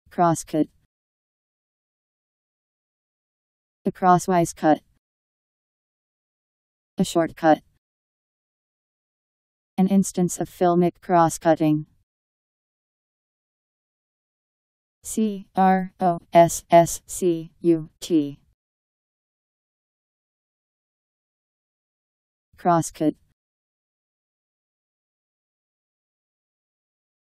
Crosscut. A crosswise cut. A shortcut. An instance of filmic cross-cutting. CROSSCUT. Crosscut.